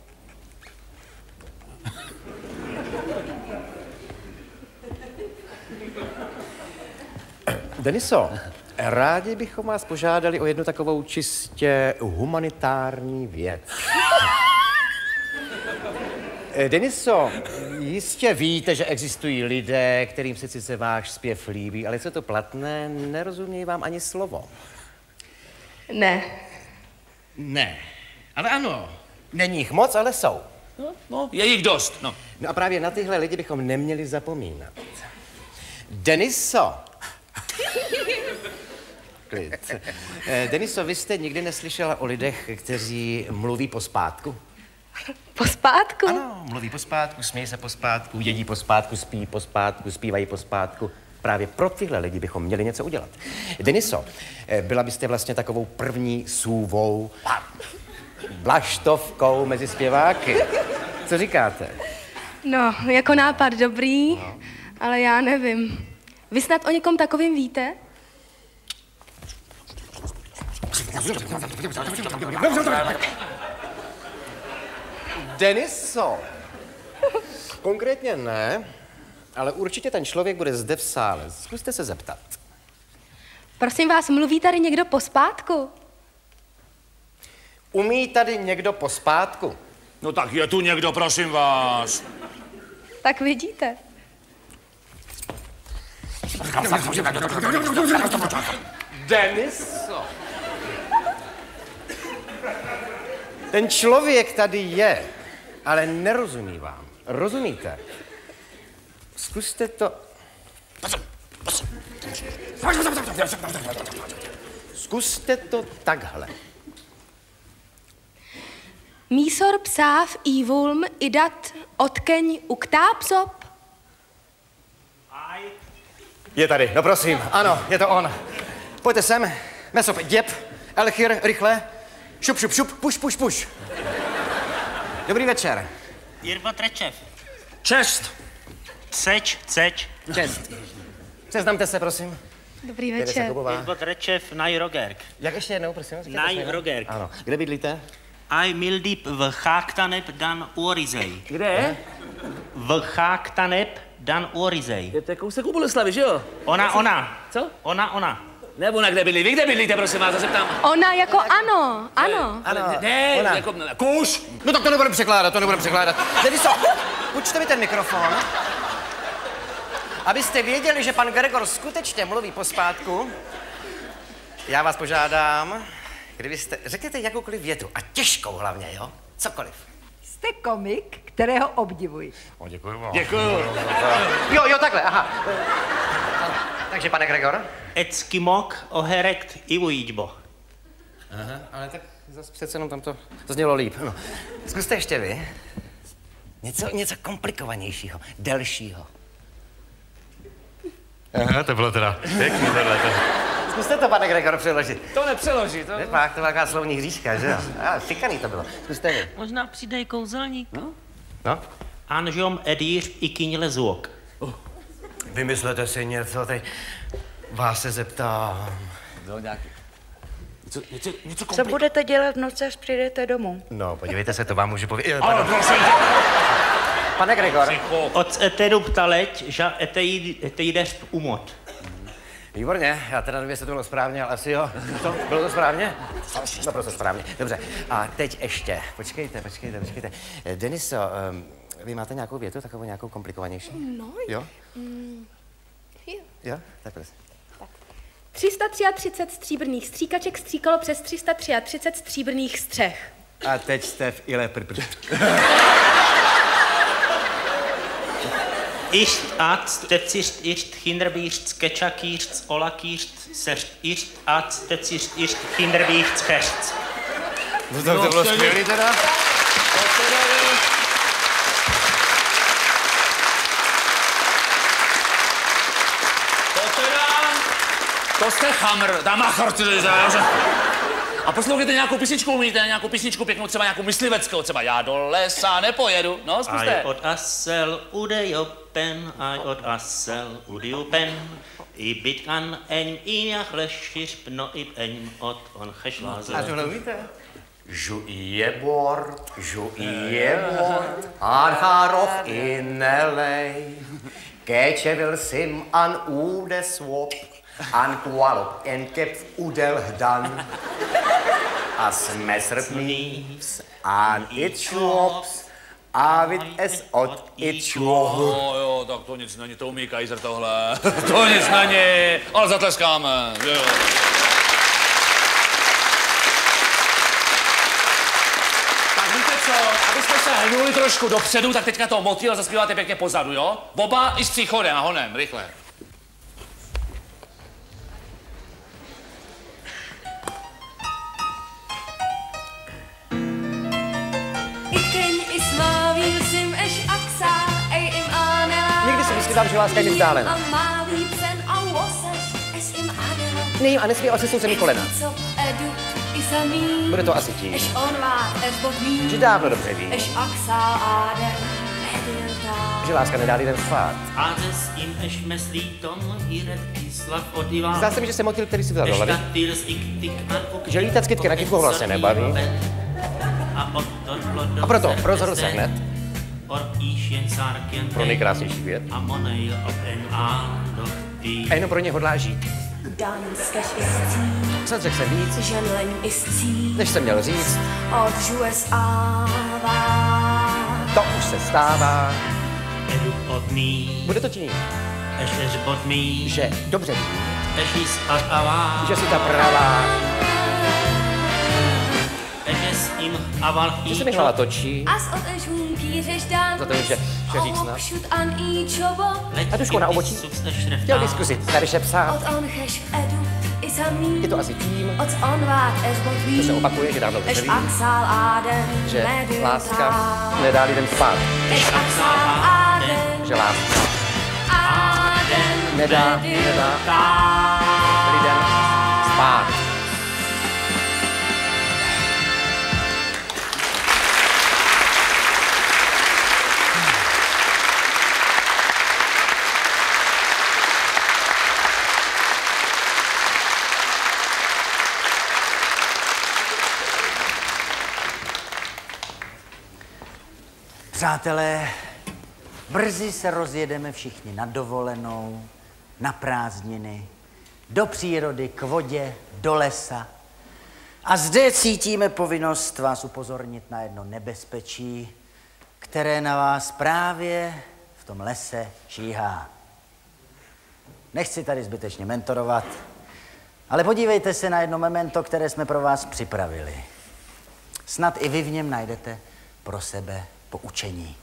Deniso, rádi bychom vás požádali o jednu takovou čistě humanitární věc. Deniso, jistě víte, že existují lidé, kterým se sice váš zpěv líbí, ale co to platné, nerozumějí vám ani slovo. Ne. Ne, ale ano. Není jich moc, ale jsou. No, no, je jich dost, no. No a právě na tyhle lidi bychom neměli zapomínat. Deniso. Klid. Eh, Deniso, vy jste nikdy neslyšela o lidech, kteří mluví pospátku? Pospátku? Ano, mluví pospátku, smějí se pospátku, jedí pospátku, spí pospátku, zpívají pospátku. Právě pro tyhle lidi bychom měli něco udělat. Deniso, eh, byla byste vlastně takovou první sůvou blaštovkou mezi zpěváky. Co říkáte? No, jako nápad dobrý, no. Ale já nevím. Vy snad o někom takovým víte? Deniso, konkrétně ne, ale určitě ten člověk bude zde v sále. Zkuste se zeptat. Prosím vás, mluví tady někdo pospátku? Umí tady někdo pospátku? No tak je tu někdo, prosím vás. Tak vidíte. Deniso. Ten člověk tady je, ale nerozumí vám. Rozumíte? Zkuste to... Zkuste to takhle. Mísor psáv ívulm idat odkeň uktápsop. Je tady, no prosím, ano, je to on. Pojďte sem, Mesop, děp, Elchir, rychle. Šup, šup, šup, puš, puš, puš. Dobrý večer. Jirbo Trečev. Čest. Ceč, ceč. Čest. Seznamte se, prosím. Dobrý Teresa večer. Kubová. Jirbo Trečev, Najrogerk. Jak ještě jednou, prosím? Najrogerk. Ano. Kde bydlíte? Aj mildip v Cháktaneb dan Uorizej. Kde? V Cháktaneb dan Uorizej. Je to kousek u Boleslavy, že jo? Ona, ona. Co? Ona, ona. Ne, ona kde bydlí? Vy kde bydlíte, prosím vás, zase ptám. Ona jako ano, ano. Ale ne, ona. jako kůž. No tak to nebudeme překládat, to nebudeme překládat. Deniso, půjčte mi ten mikrofon. Abyste věděli, že pan Gregor skutečně mluví pospátku, já vás požádám, kdybyste, řekněte jakoukoliv větu, a těžkou hlavně, jo? Cokoliv. Jste komik, kterého obdivuji. O, děkuji vám. Děkuju. Jo, jo, takhle, aha. Takže, pane Gregor? Eskimok oherekt ivujíčbo. Aha, ale tak zase přece jenom tam to, to znělo líp. No. Zkuste ještě vy. Něco, něco komplikovanějšího, delšího. Aha, to bylo teda pěkný tohle. Zkuste to, pane Gregor, přeložit. To nepřeloží, to... Ne, pak, to velká slovní hříška, že jo? A, fikaný to bylo. Zkuste vy. Možná přijde kouzelník. No? No? Anžom edíř i kyňle zvuk. Vymyslete si něco, teď vás se zeptám. No, nějaký... Něco, něco, něco Co budete dělat v noci, až přijdete domů? No, podívejte se, to vám můžu povědět. Ale prosím. Pane Gregor. Od eteru ptaleť, že etejdeř umot. Výborně, já teda nevím, jestli to bylo správně, ale asi jo. To, bylo to správně? Naprosto správně. Dobře, a teď ještě. Počkejte, počkejte, počkejte. Deniso, um, vy máte nějakou větu, takovou nějakou komplikovanější? No. Jo? Mm, jo. Jo? Tak prosím. tři sta třicet tři stříbrných stříkaček stříkalo přes tři sta třicet tři stříbrných střech. A teď jste v ile prpr. Icht at tecicht icht hinderbícht skečakícht olakícht seřt icht at tecicht icht hinderbícht skečt. No to, to bylo skvělý teda. To jste chamr, dáma chartizáře. A poslouchejte nějakou písničku, umíte nějakou písničku pěknou, třeba nějakou mysliveckou, třeba já do lesa nepojedu, no zkuste. Aj od asel udejopen, aj od asel udejopen, i bitkan en injach lešir pno i en od on chešláze. A to neumíte? Žu i jebor, žu i jebor, archaroch i nelej, kečevil sim an ude swop. An kualop en kep udel hdan. As mesrpnívs an it šlops. A vid es od it šlops. No jo, tak to nic není, to umí Kaiser tohle. To nic není, ale zatleskáme, jo. Tak víte co, abyste se hnuli trošku dopředu, tak teďka toho motýla zaspíváte pěkně pozadu, jo? Boba i s příchodem a honem, rychle. Nikdy si myslívám, že láska je mi vzdálená. Nejím a nesmí asi jsou se mi kolena. Bude to asi tím, že dávno dobře ví, že láska nedá lidem spát. Zdá se mi, že jsem motýl, který si vzal do hlavy, že lítat z kytky na kytku ho vlastně nebaví. A proto rozhodl se hned pro nejkrásnější věc. A jenom pro ně hodlá žít. Co řekl jsem víc, než jsem měl říct. To už se stává. Bude to tím, es es bod mý, že dobře vím, es is ad avá, že si ta pravá, es es im aval že se mi hlava točí, As od ežům kýřeš dán, za to, že šeřícna. šut an i čobo, A tušku na obočí, chtěl bych zkusit tady psát. od on cheš v edu, i samý, Je to asi tím, od on vát es bod to ví, se opakuje, že dávno Eš nevím, aksal áden, že medyn láska tá. nedá lidem spát. Eš aksal áden, Že láska áden, nedá, nedá lidem spát. Přátelé, brzy se rozjedeme všichni na dovolenou, na prázdniny, do přírody, k vodě, do lesa. A zde cítíme povinnost vás upozornit na jedno nebezpečí, které na vás právě v tom lese číhá. Nechci tady zbytečně mentorovat, ale podívejte se na jedno memento, které jsme pro vás připravili. Snad i vy v něm najdete pro sebe poučení.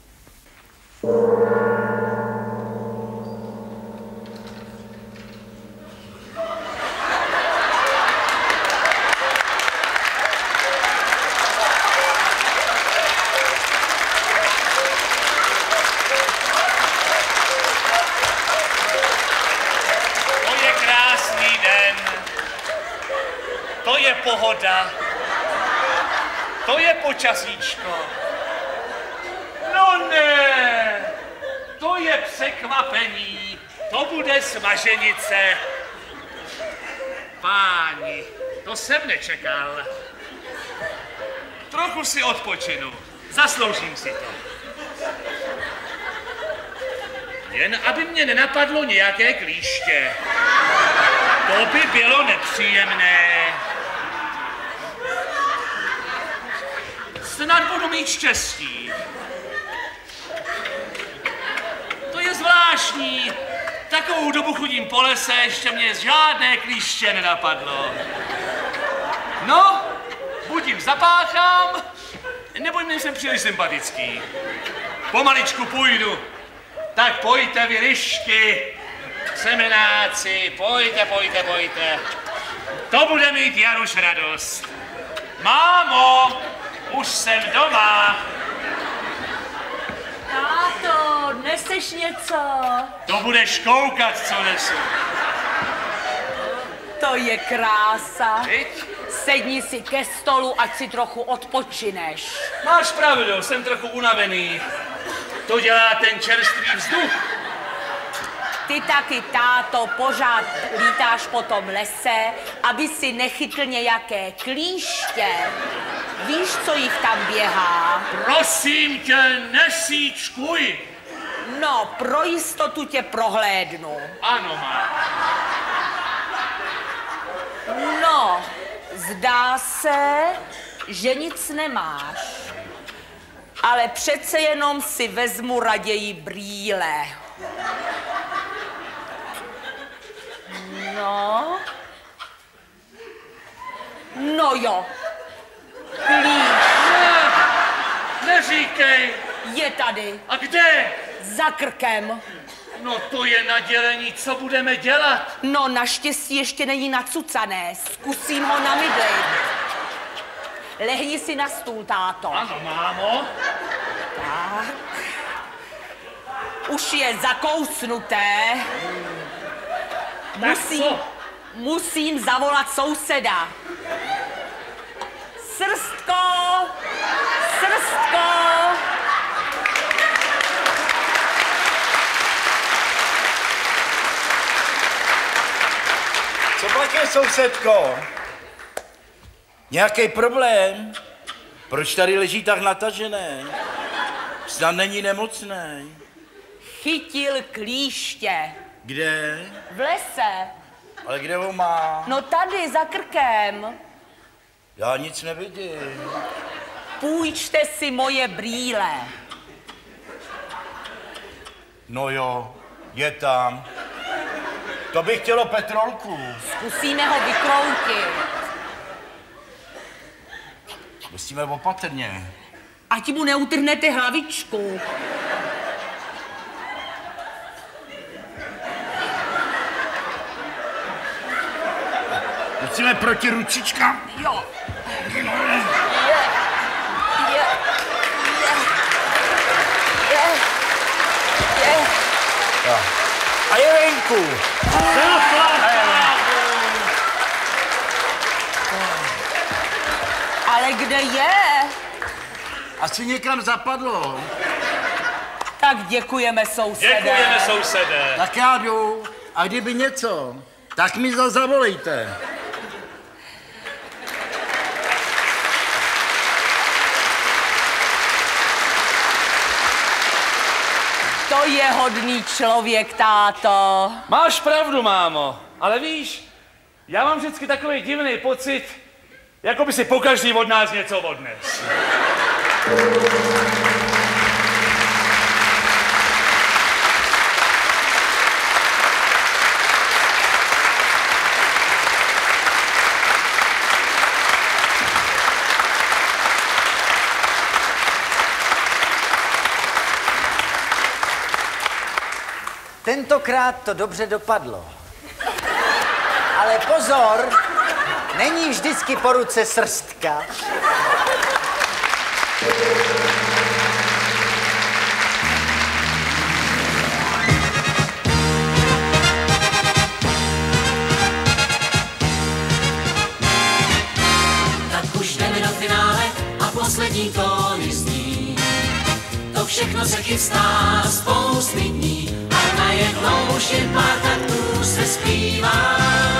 To je krásný den. To je pohoda. To je počasíčko. No ne, to je překvapení, to bude smaženice. Páni, to jsem nečekal. Trochu si odpočinu, zasloužím si to. Jen aby mě nenapadlo nějaké klíště. To by bylo nepříjemné. Snad budu mít štěstí. To je zvláštní. Takovou dobu chodím po lese, ještě mě žádné klíště nenapadlo. No, buď jim zapáchám, nebo jim nejsem příliš sympatický. Pomaličku půjdu. Tak pojďte vy lišky, semenáci, pojďte, pojďte, pojďte. To bude mít Jaruš radost. Mámo, už jsem doma. Táto, neseš něco? To budeš koukat, co nesu. To je krása. Viď? Sedni si ke stolu, ať si trochu odpočineš. Máš pravdu, jsem trochu unavený. To dělá ten čerstvý vzduch. Ty taky, táto, pořád lítáš po tom lese, aby si nechytl nějaké klíště. Víš, co jich tam běhá? Prosím tě, nesíčkuj. No, pro jistotu tě prohlédnu. Ano, má. No, zdá se, že nic nemáš. Ale přece jenom si vezmu raději brýle. No. No jo. Klíč. Ne, neříkej. Je tady. A kde? Za krkem. No to je nadělení, co budeme dělat? No naštěstí ještě není nacucané. Zkusím ho namydlit. Lehni si na stůl, táto. Ano, mámo. Tak. Už je zakousnuté. Musím, musím zavolat souseda. Srstko! Srstko! Co platí, sousedko? Nějaký problém? Proč tady leží tak natažené? Snad není nemocný. Chytil klíště. Kde? V lese. Ale kde ho má? No tady, za krkem. Já nic nevidím. Půjčte si moje brýle. No jo, je tam. To by chtělo petrolku. Zkusíme ho vykroutit. Musíme opatrně. Ať mu neutrhnete hlavičku. Musíme proti ručičkám. Jo. Je, je, je, je, je. Jo. A je venku. Ale kde je? Asi někam zapadlo. Tak děkujeme, sousede. Děkujeme, sousede. Tak já jdu. A kdyby něco, tak mi za zavolejte. To je hodný člověk, táto. Máš pravdu, mámo, ale víš, já mám vždycky takový divný pocit, jako by si pokaždý od nás něco odnes. Tentokrát to dobře dopadlo. Ale pozor, není vždycky po ruce srstka. Tak už jdeme do finále a poslední tóny zní. To všechno se chystá spousty dní. A najednou už jen pár taktů se zpívá.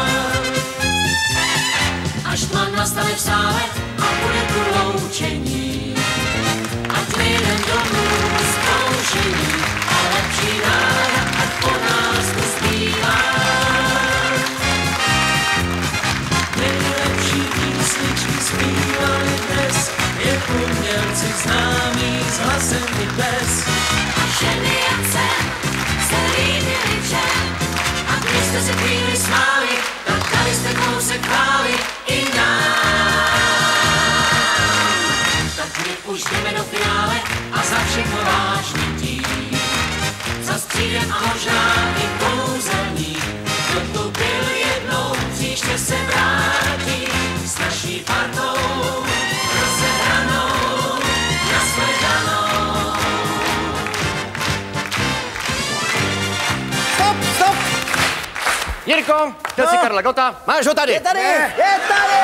Až tma nastane v sále a bude tu loučení. Ať nejdem domů zkoušení a lepší ráda, ať po nás tu zpívá. Nejlepší písničky zpívali dnes, je umělci známí s hlasem i bez. A ženy jak jsem se líbili všem, a když jste se chvíli smáli, tak dali jste kousek chvály i nám. Tak my už jdeme do finále a za všechno vážný tím. Za střídem a možná i kouzelník, kdo tu byl jednou, příště se vrátí s naší partou rozehranou, nashledanou. Stop, stop! Jirko, chtěl No. si Karla Gota? Máš ho tady! Je tady, Ne. je tady!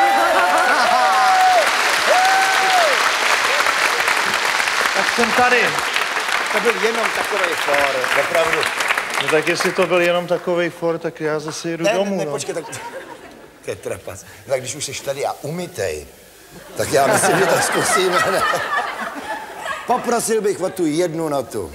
Tak jsem tady. To byl jenom takový for, opravdu. No tak jestli to byl jenom takovej for, tak já zase jedu Ne, domů. ne, no. počkej, tak... To je trapas. Tak když už jsi tady a umytej, tak já myslím, že to zkusíme. Ne? Poprosil bych o tu jednu notu.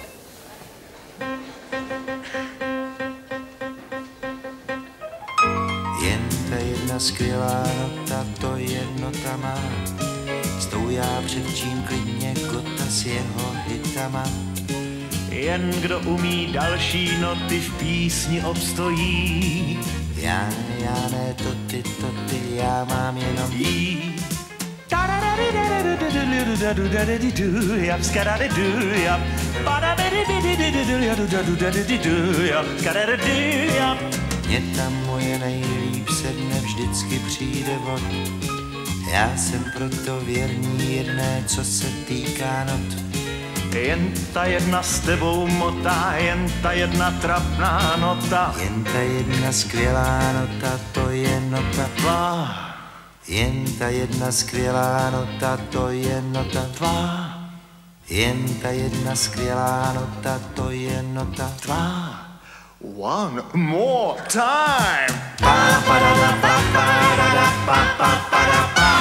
Jen ta jedna skvělá nota, to jednota má. S tou já předčím klidně Gota s jeho hitama. Jen kdo umí další noty v písni obstojí. Já, já ne, to ty, to ty, já mám jenom jí. Mě tam moje nejlíp sedne, vždycky přijde vod. Já jsem proto věrný jedné, co se týká not. Jen ta jedna s tebou motá, jen ta jedna trapná nota. Jen ta jedna skvělá nota, to je nota tvá. Jen ta jedna skvělá nota, to je nota tvá. Jen ta jedna skvělá nota, to je nota tvá. One more time. Pa, pa, da, da, pa, pa, da, da, pa, pa, pa, da, pa.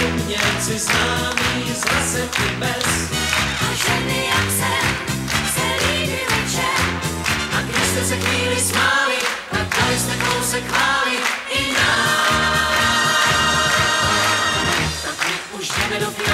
umělci známí z rasek i bez. A ženy jak jsem se líbí večer. A když jste se chvíli smáli, tak dali jste kousek chvály i nám. Tak my už jdeme do finále.